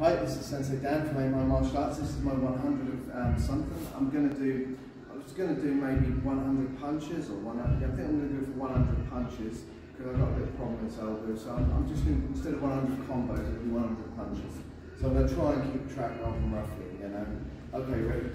Hi, this is Sensei Dan from AMI Martial Arts. This is my 100 of something. I was going to do maybe 100 punches or 100. I think I'm going to do it for 100 punches because I've got a bit of problem with this elbow. So I'm just going to, instead of 100 combos, I'll do 100 punches. So I'm going to try and keep track rather than roughly, you know. Okay, ready?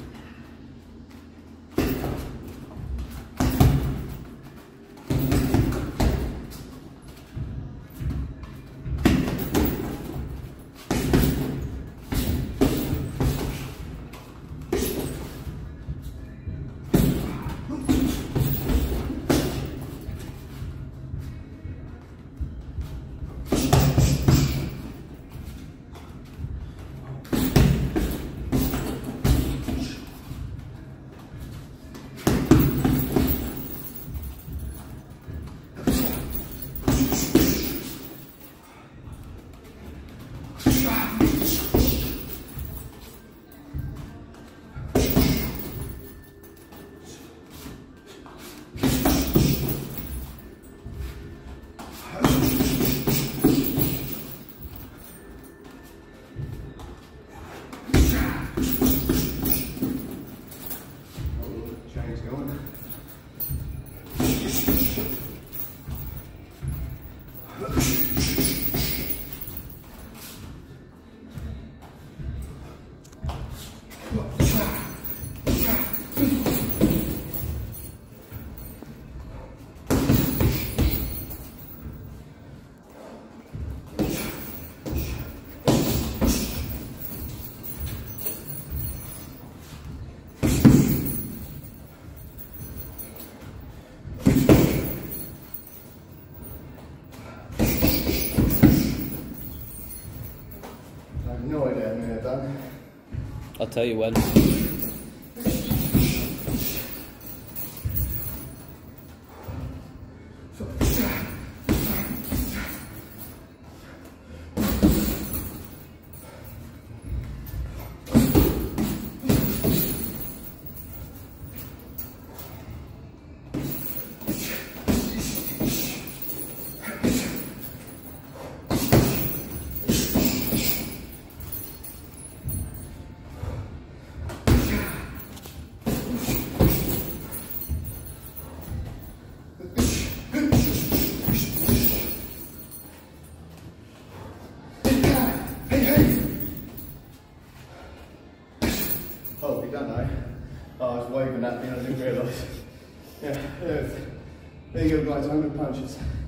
No idea how many I've done. I'll tell you when. Oh, we done now. Oh, I was waving at me and I didn't realise. Yeah, there you go guys, 100 punches.